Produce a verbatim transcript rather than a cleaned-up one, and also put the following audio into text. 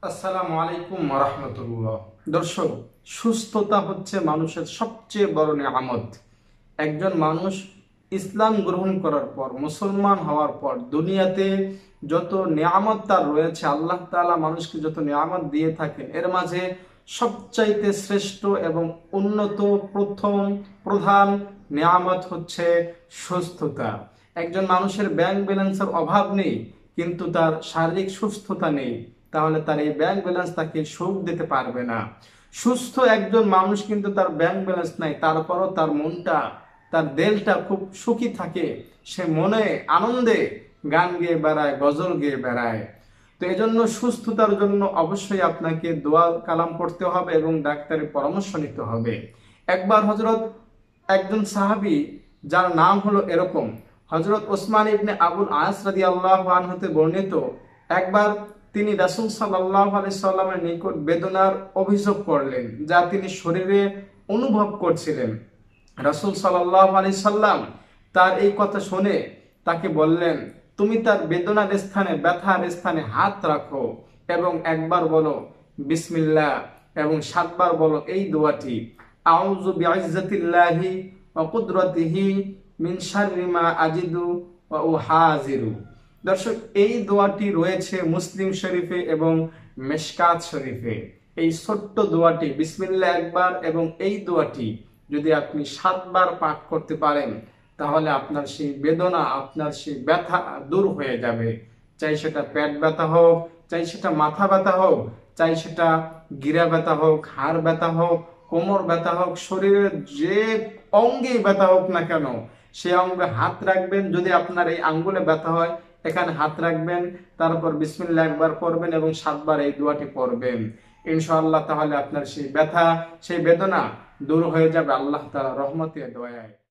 আসসালামু আলাইকুম ওয়া রাহমাতুল্লাহ। দর্শক, সুস্থতা হচ্ছে মানুষের সবচেয়ে বড় নিয়ামত। একজন মানুষ ইসলাম গ্রহণ করার পর, মুসলমান হওয়ার পর দুনিয়াতে যত নিয়ামত তার রয়েছে, আল্লাহ তাআলা মানুষকে যত নিয়ামত দিয়ে থাকেন, এর মাঝে সবচাইতে শ্রেষ্ঠ এবং উন্নত প্রথম প্রধান নিয়ামত হচ্ছে সুস্থতা। একজন মানুষের ব্যাংক ব্যালেন্সের অভাব নেই, কিন্তু তার শারীরিক সুস্থতা নেই, তাহলে তার এই ব্যাংক ব্যালেন্স তাকে সুখ দিতে পারবে না। সুস্থ একজন মানুষ কিন্তু তার ব্যাংক ব্যালেন্স নাই, তারপরও তার মনটা, তার দিলটা খুব সুখী থাকে, সে মনে আনন্দে গান গেয়ে বেড়ায়, গজল গেয়ে বেড়ায়। তো এই জন্য সুস্থতার জন্য অবশ্যই আপনাকে দোয়া কালাম পড়তে হবে এবং ডাক্তারের পরামর্শ নিতে হবে। একবার হযরত একজন সাহাবী, যার নাম হলো এরকম হযরত ওসমান ইবনে আবুল আস রাদিয়াল্লাহু আনহু হতে বর্ণিত, একবার তিনি রাসূল সাল্লাল্লাহু আলাইহি সাল্লামের নিকট বেদনার অভিযোগ করলেন, যা তিনি শরীরে অনুভব করছিলেন। রাসূল সাল্লাল্লাহু আলাইহি সাল্লাম তার এই কথা শুনে তাকে বললেন, তুমি তার বেদনার স্থানে, ব্যথার স্থানে হাত রাখো এবং একবার বলো বিসমিল্লাহ এবং সাতবার বলো এই দোয়াটি, আউযু বিইজ্জাতিল্লাহি ওয়া কুদরাতিহি মিন শাররি মা আজিদু ওয়া উহাজিরু। দর্শক, এই দোয়াটি রয়েছে মুসলিম শরীফে এবং মিশকাত শরীফে। এই ছোট্ট দোয়াটি বিসমিল্লাহ একবার এবং এই দোয়াটি যদি আপনি সাতবার পাঠ করতে পারেন, তাহলে আপনার সেই বেদনা, আপনার সেই ব্যথা দূর হয়ে যাবে। চাই সেটা পেট ব্যথা হোক, চাই সেটা মাথা ব্যথা হোক, চাই সেটা গিরা ব্যথা হোক, হাড় ব্যথা হোক, কোমর ব্যথা হোক, শরীরের যে অঙ্গেই ব্যথা হোক না কেন, সে অঙ্গে হাত রাখবেন। যদি আপনার এই আঙ্গুলে ব্যথা হয়, এখানে হাত রাখবেন, তারপর বিসমিল্লাহ একবার পড়বেন এবং সাতবার এই দোয়াটি পড়বেন। ইনশাআল্লাহ তাহলে আপনার সেই ব্যথা, সেই বেদনা দূর হয়ে যাবে আল্লাহ তাআলার রহমতে, দয়ায়।